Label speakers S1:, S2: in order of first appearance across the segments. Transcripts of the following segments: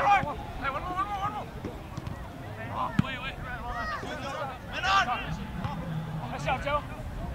S1: Nice job, Joe.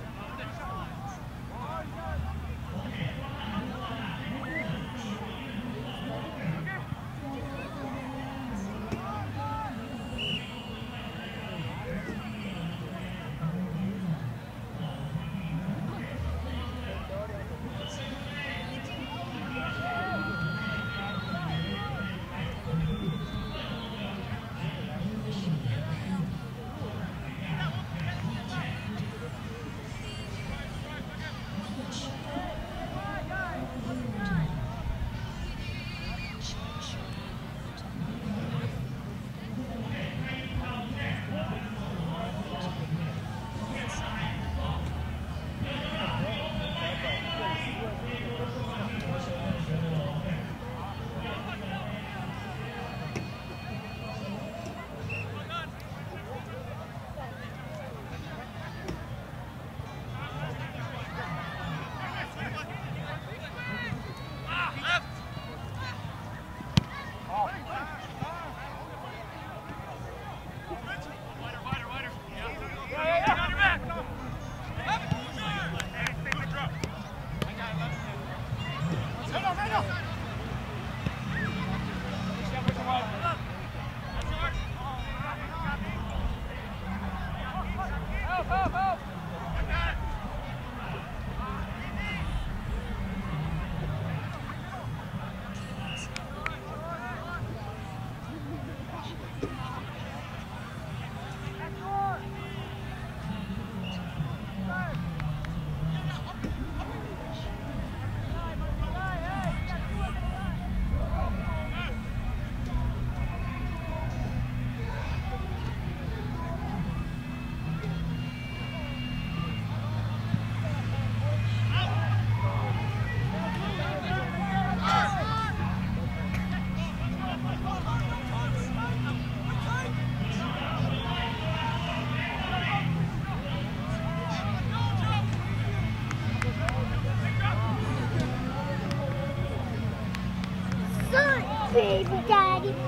S2: Baby daddy. Look,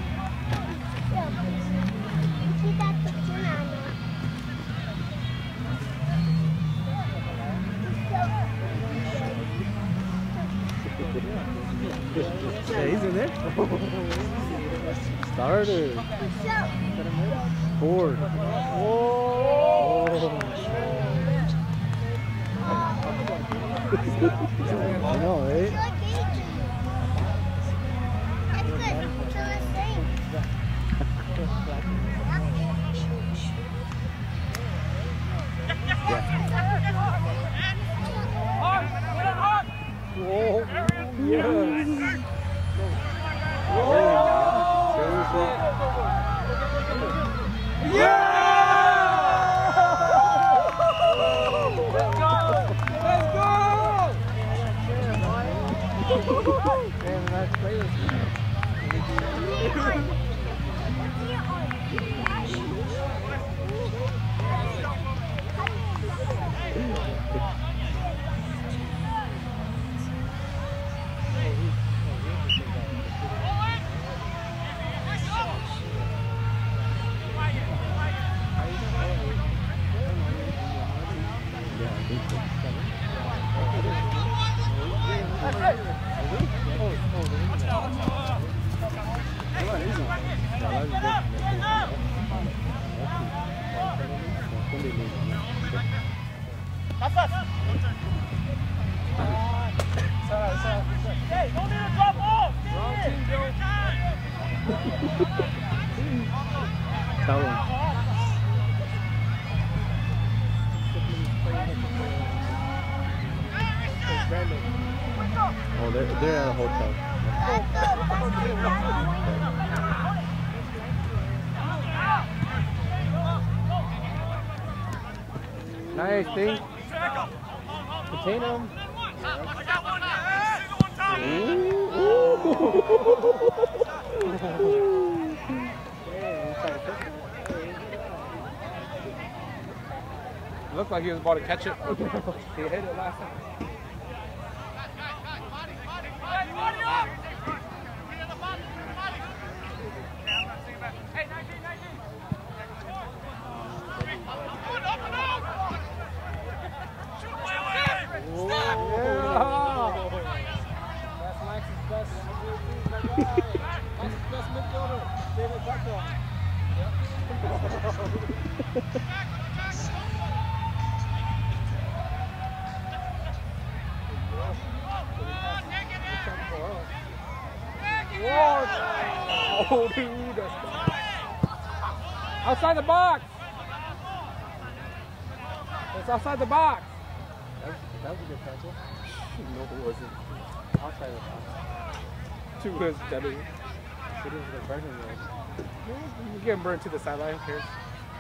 S2: see that banana.
S3: Yeah, he's in there. Starter. Ford. Whoa. I know, right? Whoa. Yes. Yeah! Let's go! Let's go! Man, that's crazy.
S1: Hey, don't need to drop off!
S3: Tell him. Oh, they're at a hotel. Nice, thing. Contain him. Looked like he was about to catch it. He hit it last time. Oh, dude, that's outside the box. That's outside the box. That was a good tackle. No, it wasn't. Outside the box. Two was better. It is the burning one. You're getting burned to the sideline. Who cares?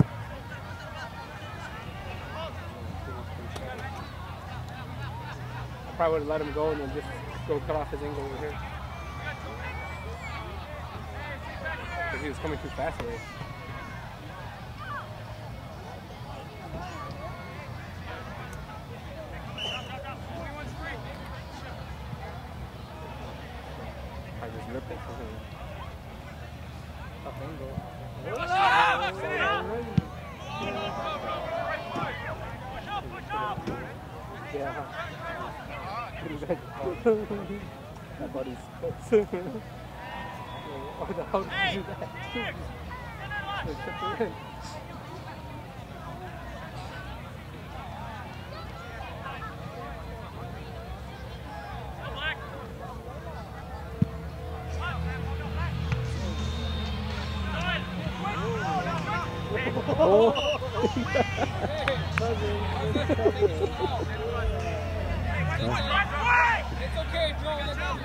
S3: I probably would have let him go and then just go cut off his angle over here. Because he was coming too fast already. I just ripped it for him. Tough angle. Yeah. That buddy's close. How did you do that?
S1: It's okay, Joe. Let's go.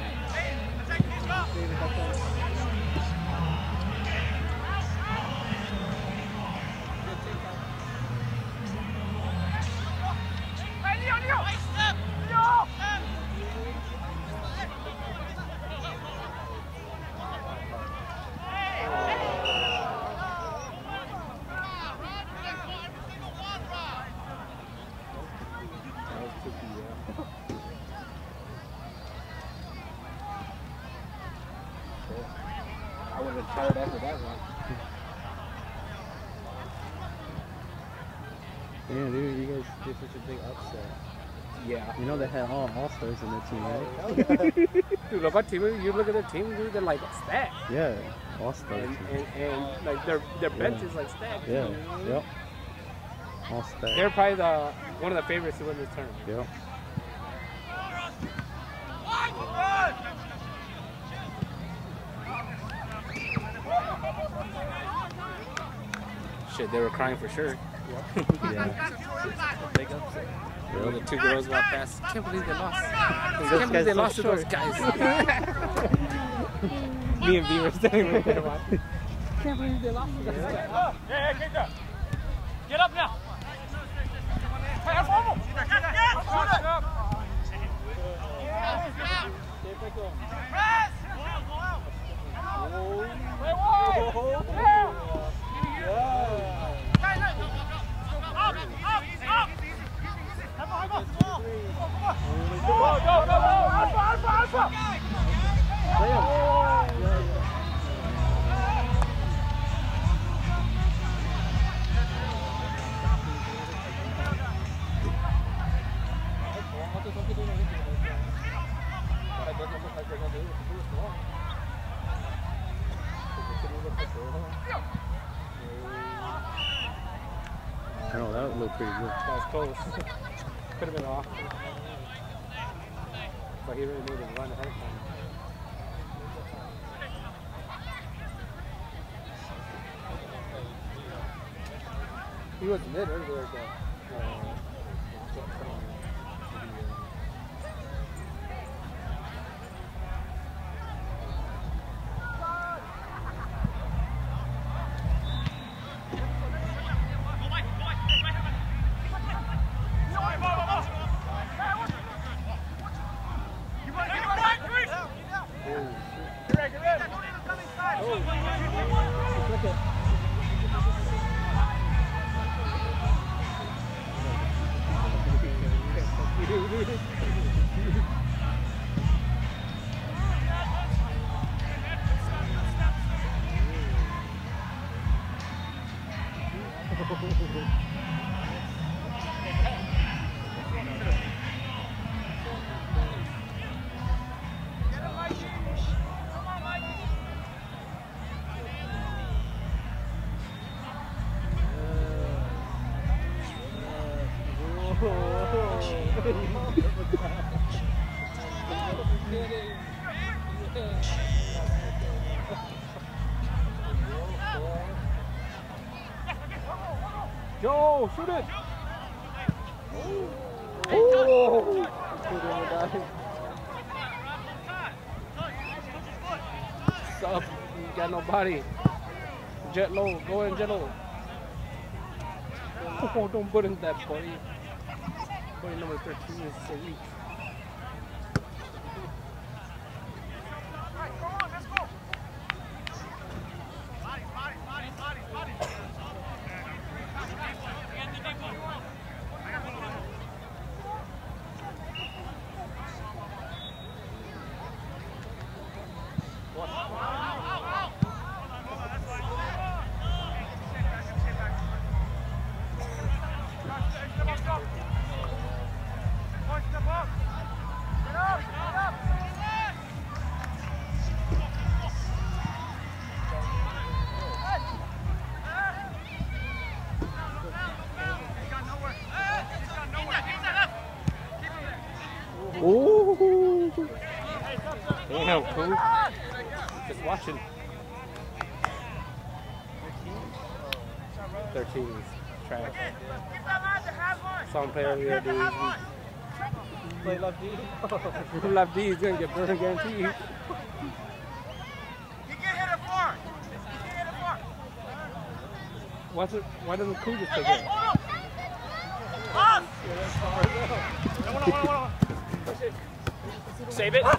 S3: I would have tired after that one.
S4: Yeah, dude, you guys did such a big upset.
S3: Yeah.
S4: You know they had all-stars in their team, right?
S3: Dude, look at team. You look at their team, dude. They're like stacked.
S4: Yeah, all-stars.
S3: And like their bench is like stacked.
S4: Yeah, yep. All-stars.
S3: They're probably one of the favorites to win this tournament.
S4: Yep.
S3: Shit, they were crying for sure.
S4: Yeah.
S3: Big upset. The two girls walked past. Can't believe they lost.
S4: Those
S3: Can't believe
S4: guys
S3: they
S4: so
S3: lost to those
S4: short.
S3: guys. Me and V were standing right there watching. Can't believe they lost to those guys.
S1: Hey, get up now. Hey, that's normal. Press. Play wide.
S4: I know, that would look pretty good.
S3: That was close. Could have been off. But he really made it run ahead of time. He was mid earlier, but Joe, shoot it! Oh! Sub, you got no body. Jet low, go in jet low. Oh, don't put in that boy. Boy number 13 is so weak. Ooh. Damn, cool. Just watching. 13 is trash. Some player here, dude. Play left D. Left D is gonna get burned guaranteed.
S1: You get hit it far.
S3: Why doesn't Koo just take it?
S1: Save it.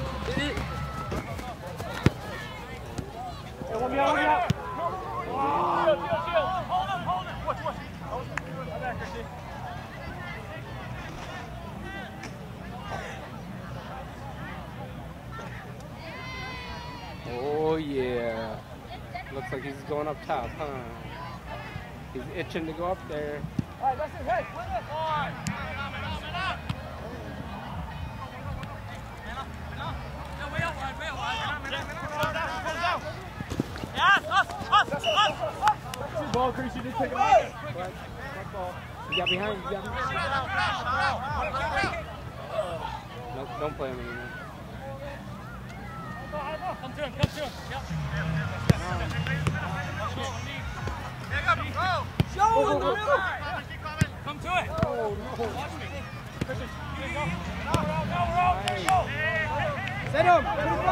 S1: One me out. Chill. Hold him. Watch. Right back, Christy.
S3: Oh yeah. Looks like he's going up top, huh? He's itching to go up there.
S1: All right, that's it. Hey, win it.
S3: Ball crease, you didn't take it out. You got behind. No, don't play him anymore.
S1: Come to him. Yep. Show him the middle. Come to it.
S3: Oh, no.
S1: Watch me. Christian, go.
S3: Set him.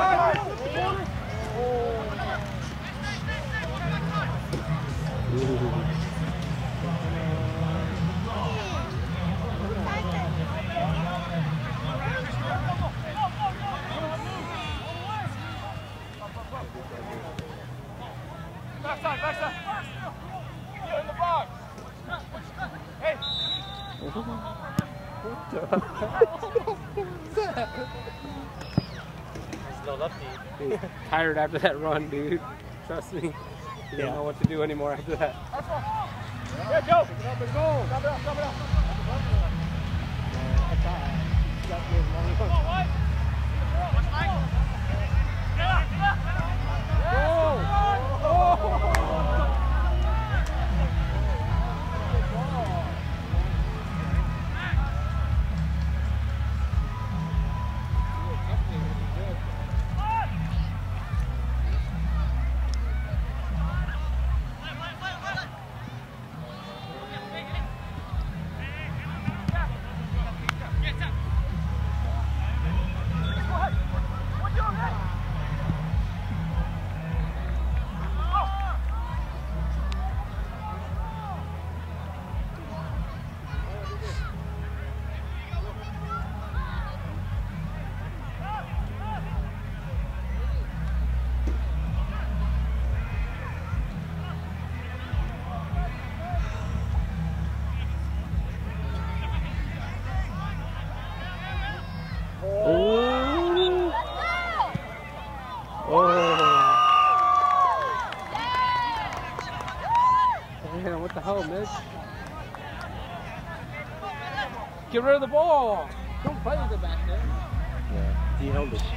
S1: Backside. Get in the box. Hey.
S3: No lefty. He's tired after that run, dude. Trust me. He don't know what to do anymore after that.
S1: Yeah, go. Pick it up and go. Stop it up. Come on, White. Watch Mike. Get up.
S3: Man, what the hell, Mitch? Get rid of the ball. Don't play with it back there.
S4: Yeah, he held it.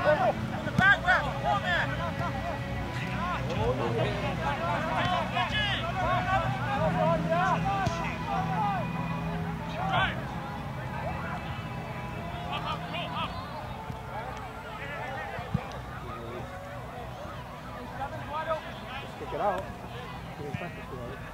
S3: Kick it out. He didn't practice it already.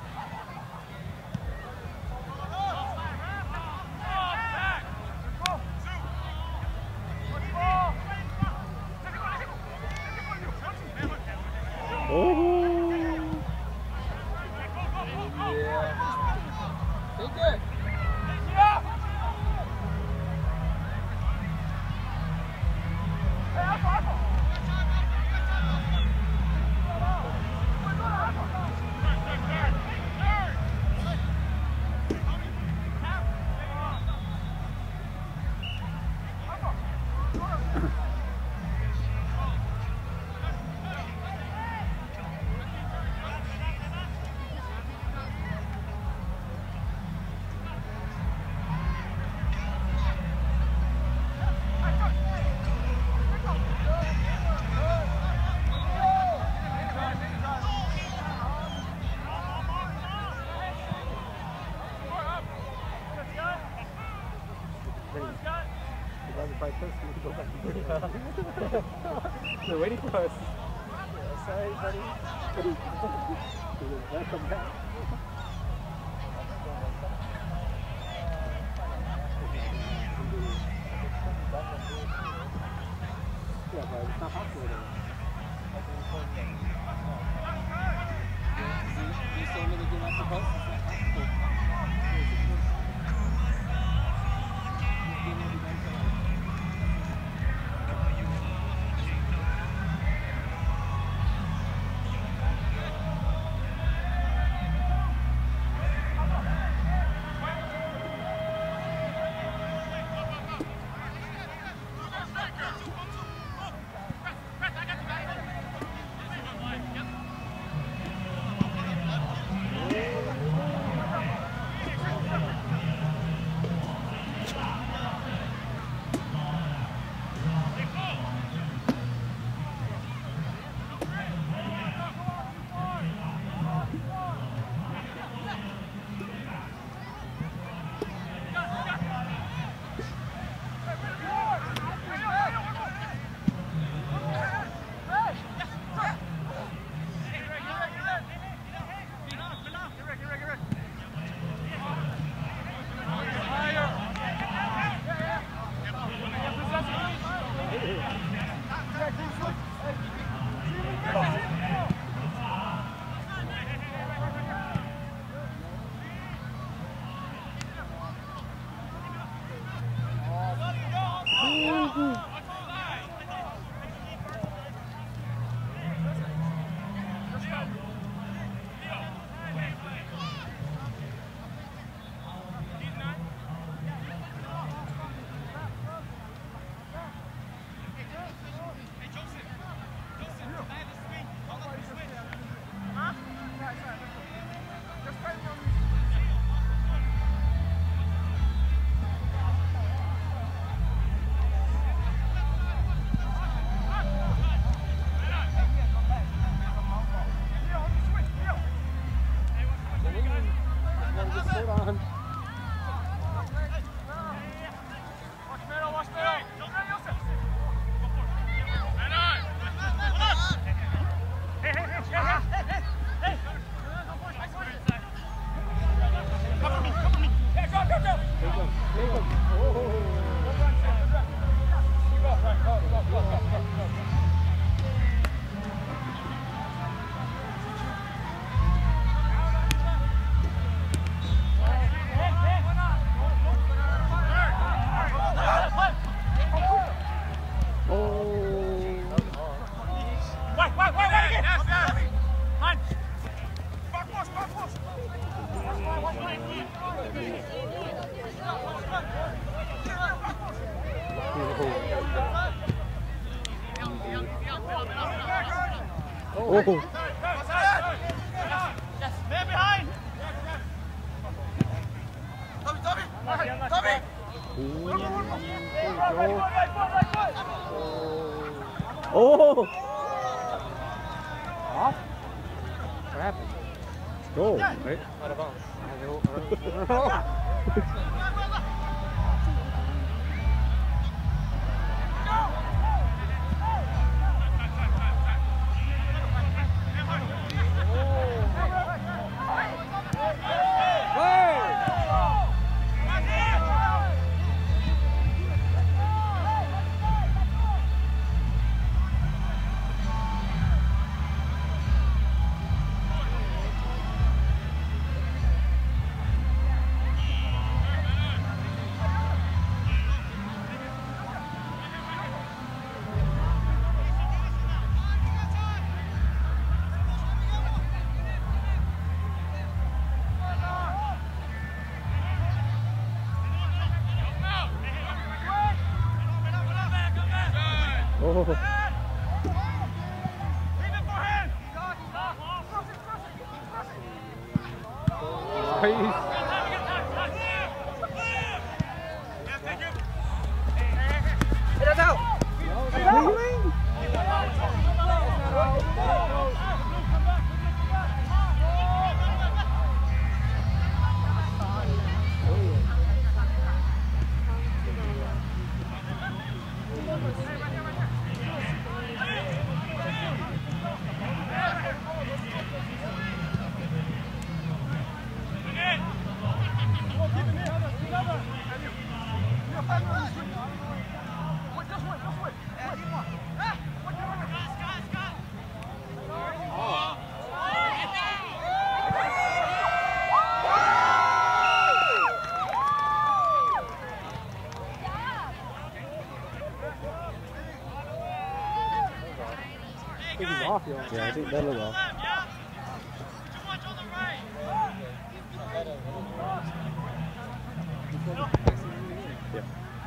S3: They're waiting for us. Yeah, sorry, buddy. Welcome back. Yeah, but it's not possible though. You still really good at the post? Oh.
S1: Yes, man behind. Tommy.
S3: Ooh.
S1: Right foot.
S3: Oh! Off? What happened? Goal, right? Out of bounds. Oh. Off, yeah, I think that looked off. Yeah.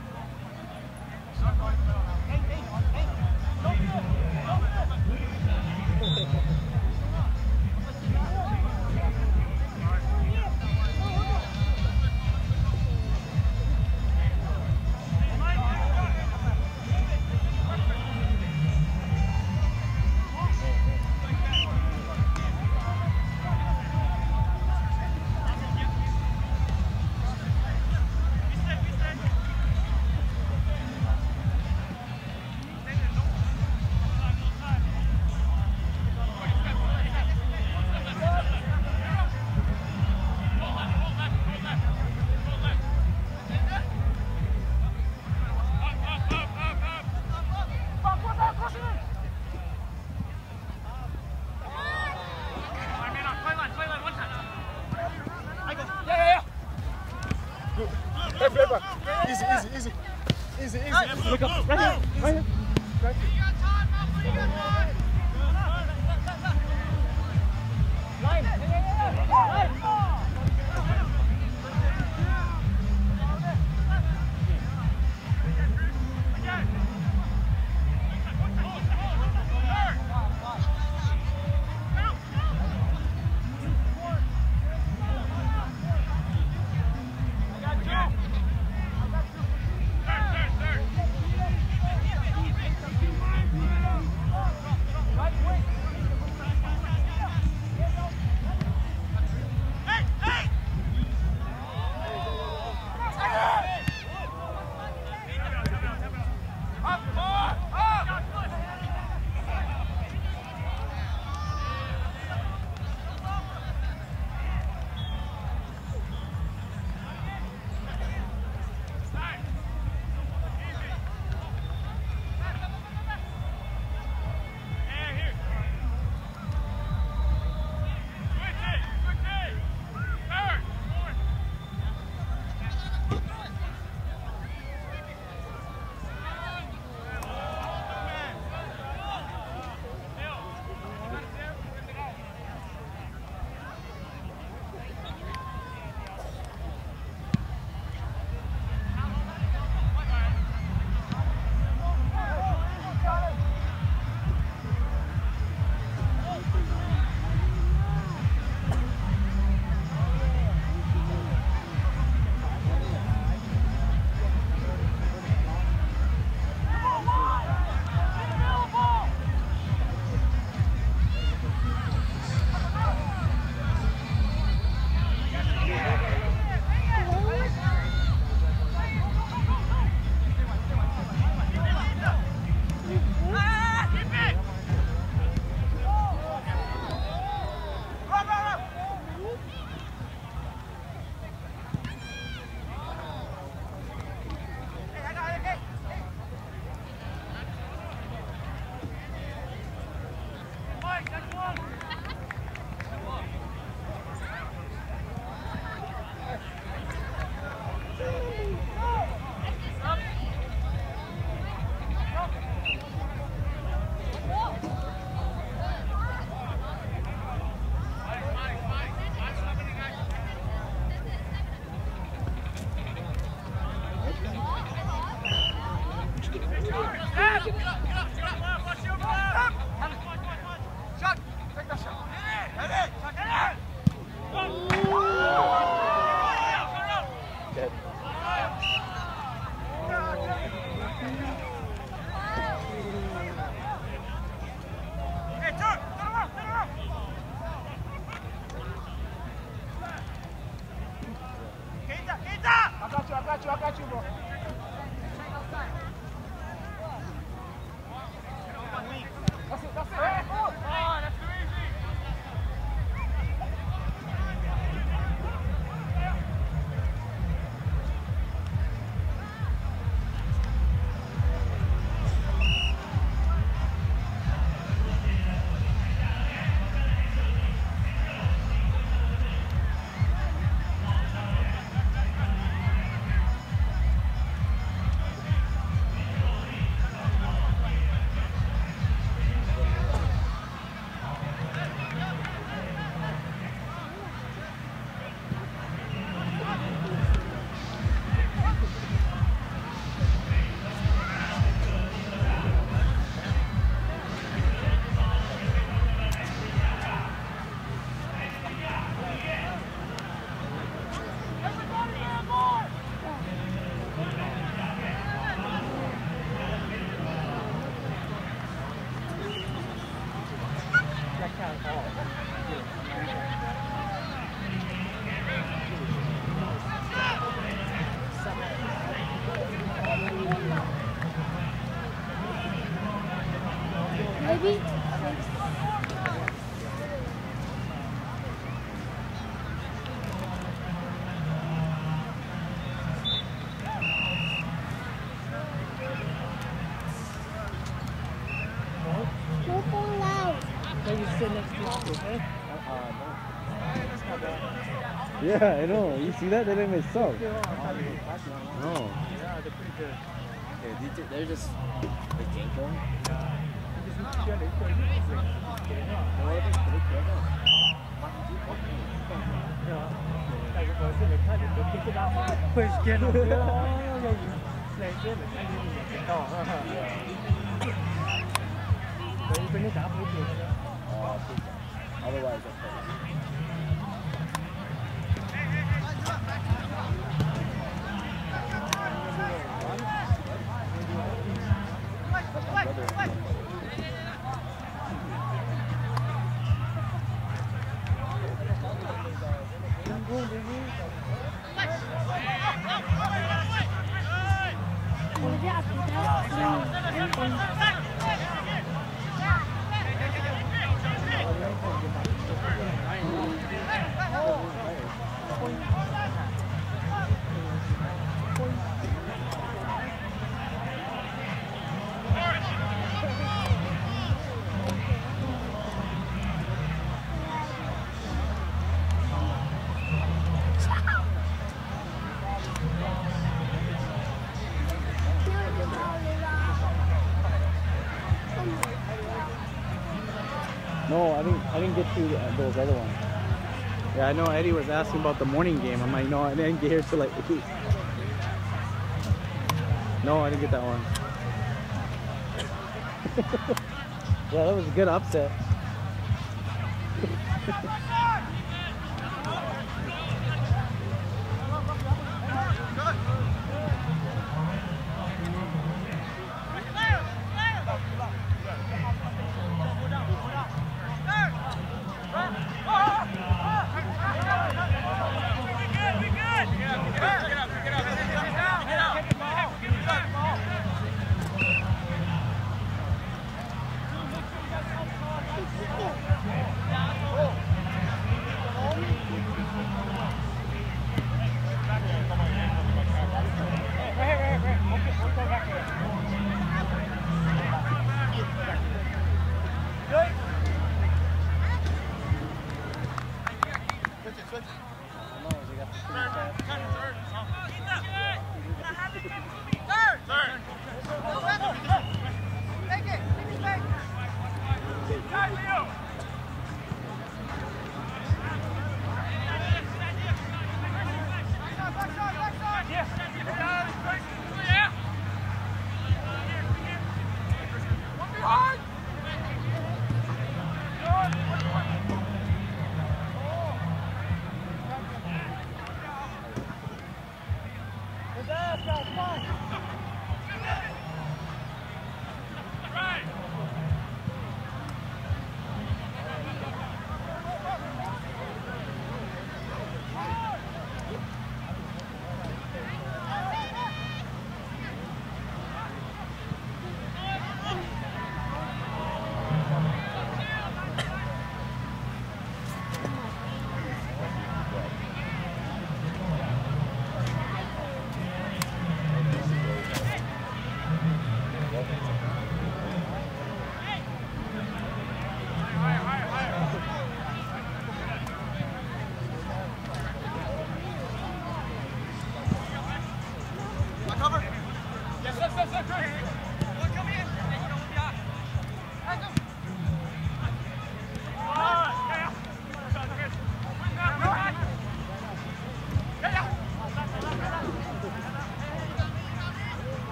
S1: Easy.
S3: Look up. Right here. Right here. Right here.
S1: I got you, bro. That's it, that's it. Hey, oh, that's too easy.
S2: Maybe. No phone loud.
S3: Maybe sit next to us, okay?
S4: Yeah, I know. You see that? They didn't miss up. No.
S3: Yeah, they're pretty good.
S4: Yeah, they're just like game going. Otherwise, no, I didn't get to those other ones. Yeah, I know Eddie was asking about the morning game. I'm like, no, I didn't get here till like 8. No, I didn't get that one. Yeah, that was a good upset.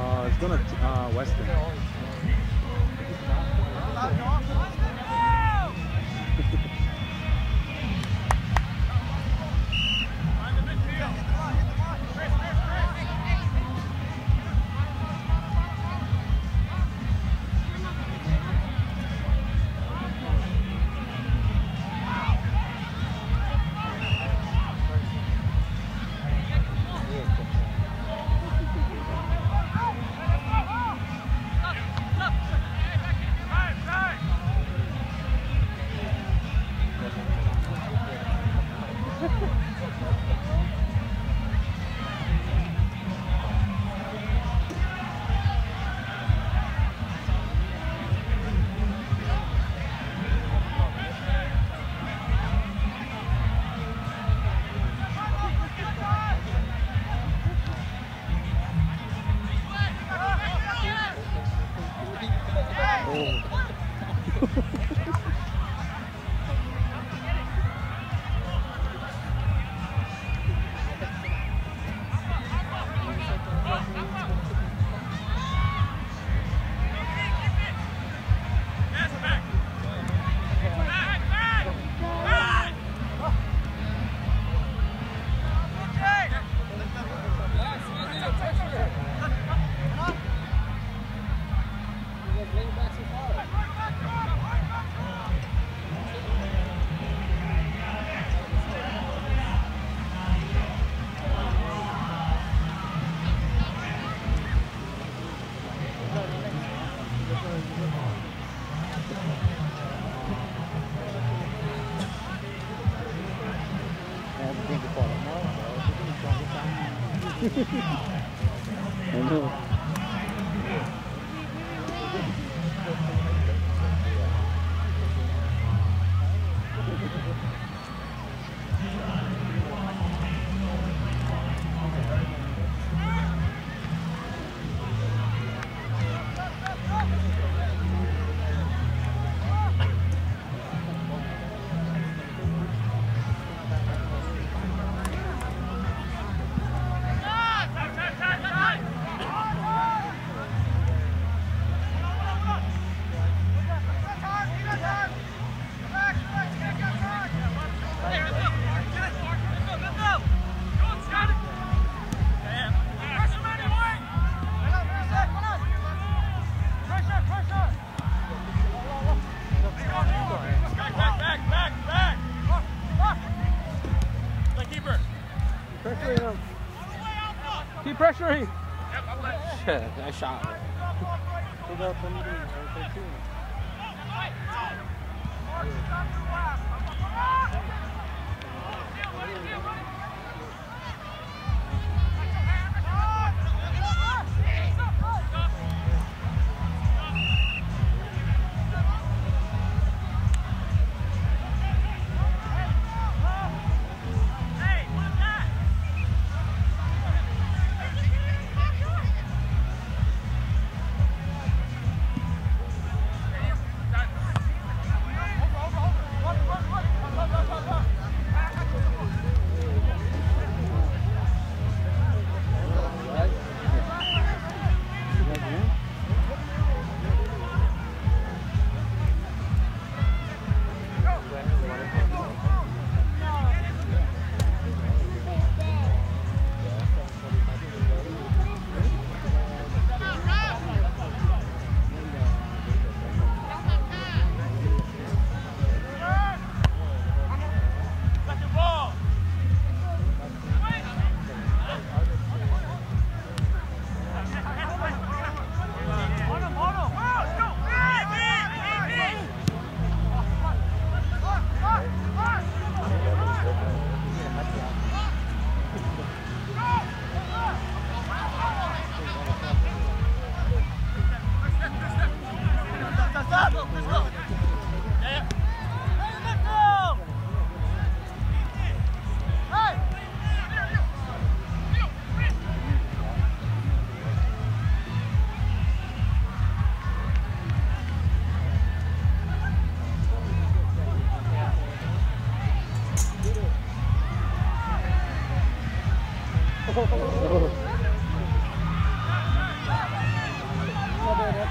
S4: It's going to Western. I know.
S3: Pressuring him. Keep pressuring. Shit, nice shot.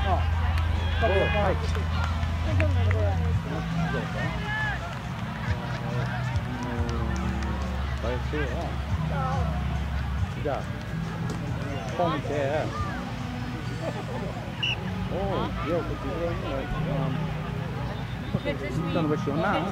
S4: 야, 폼이 돼. 오, 야, 그 지금 좀 versionar.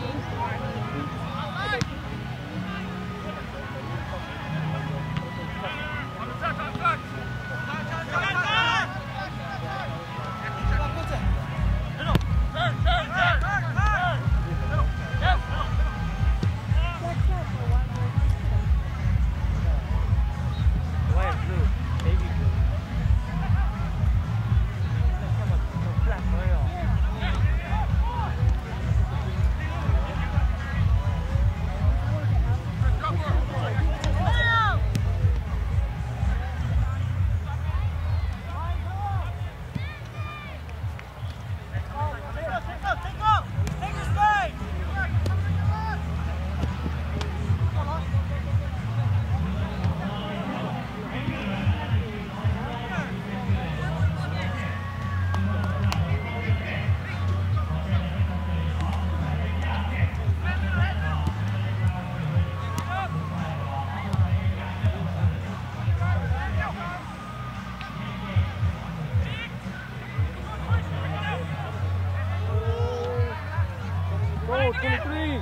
S3: Go, 23.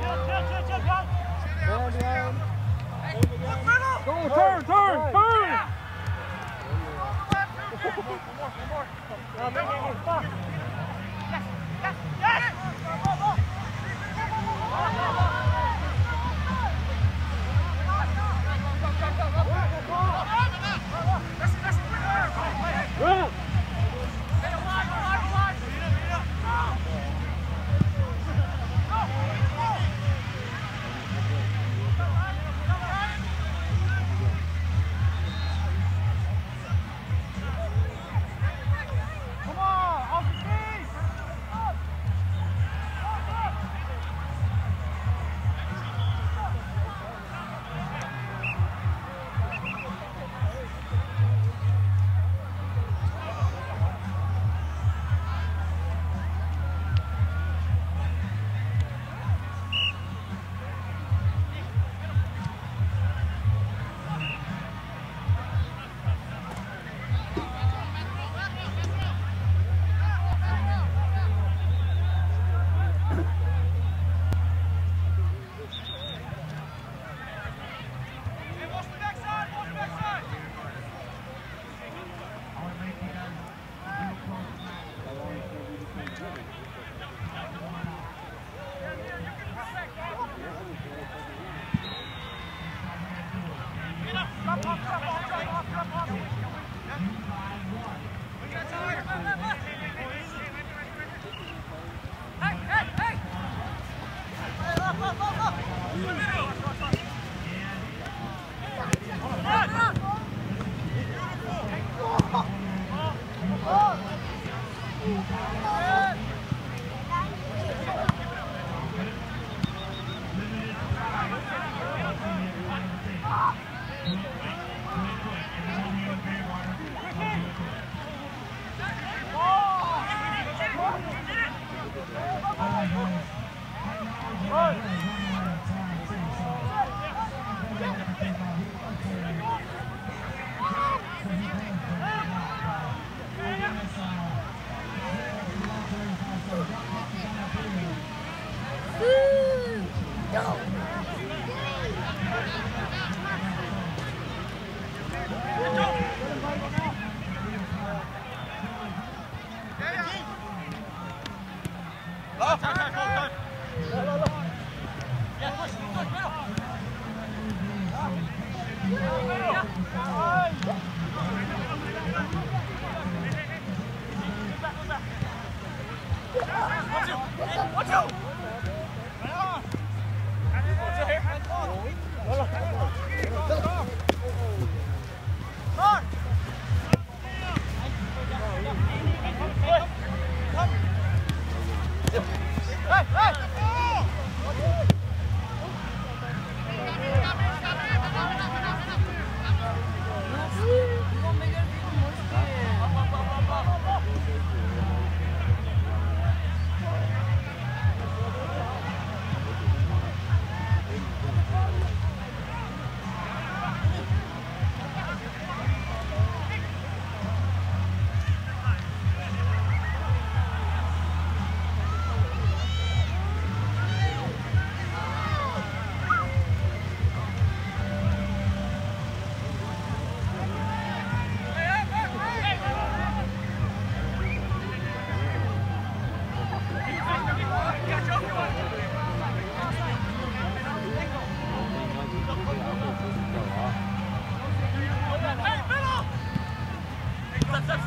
S3: Go, turn, turn, turn. Good.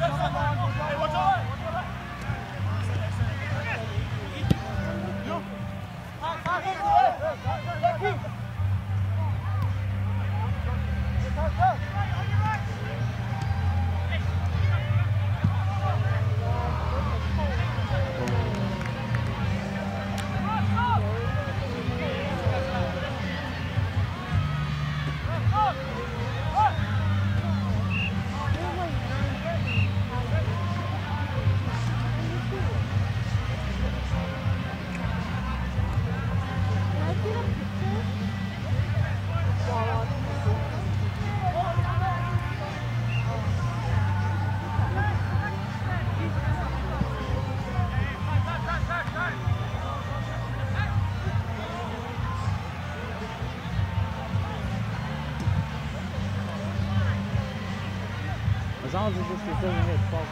S4: As long as it just doesn't hit 12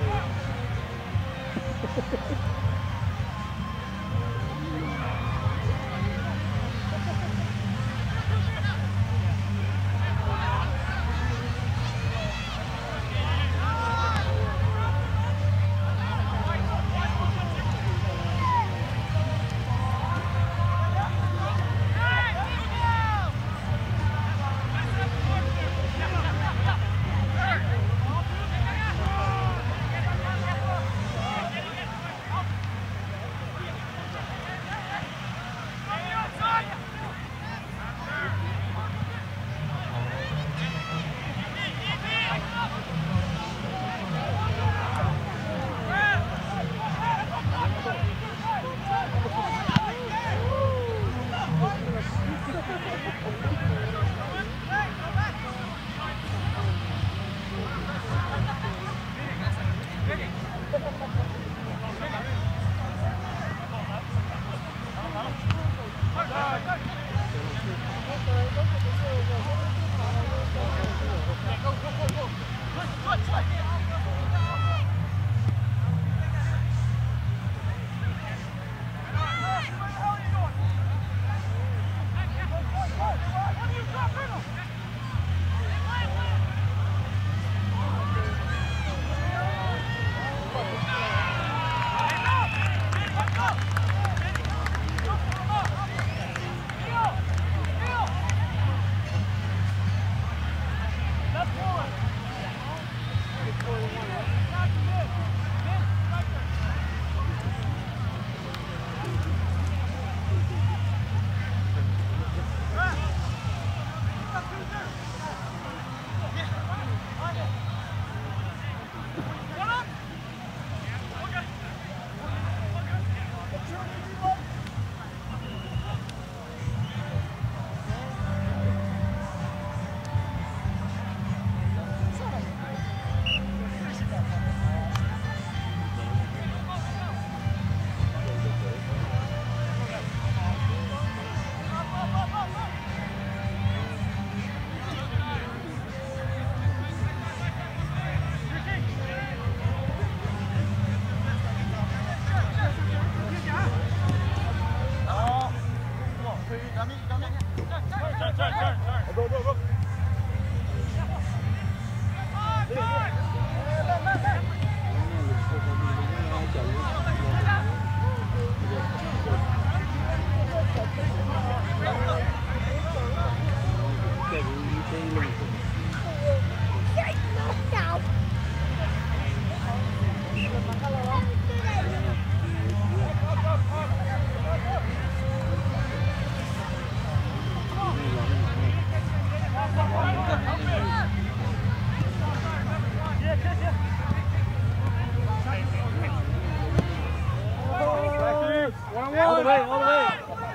S3: All the way, all the way.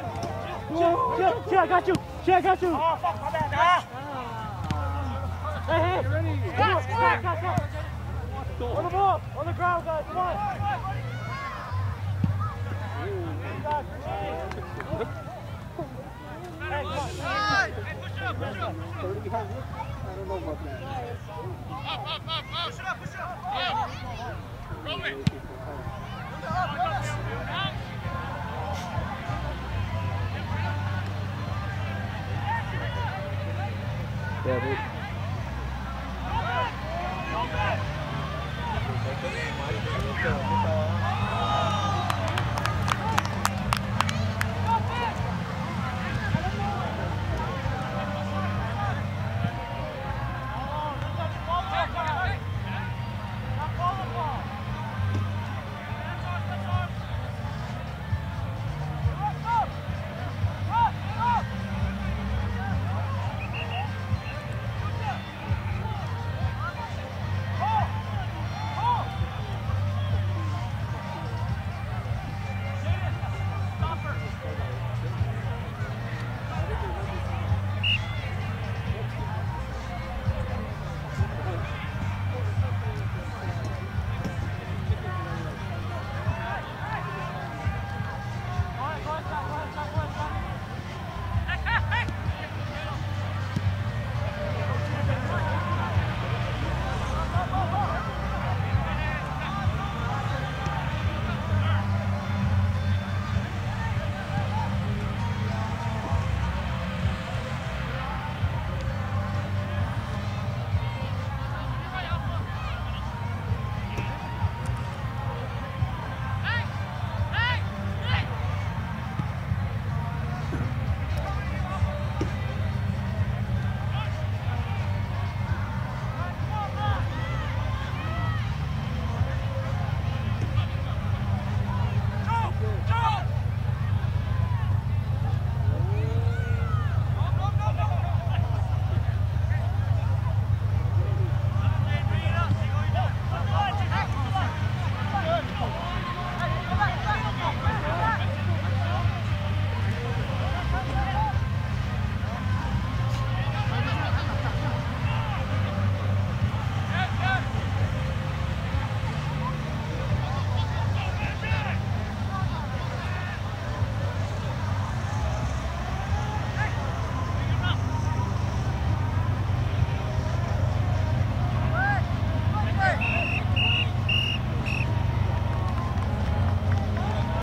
S4: Chill, I got you. Chill, I got you.
S1: Oh, fuck, my bad.
S4: Hey,
S3: Get ready.
S4: on the ball, on the ground, guys. Come on.
S1: Hey, push up, push up.
S3: 30 behind. I don't know about that.
S1: Push up, push up. Yeah. Roll it.
S3: Yeah, dude.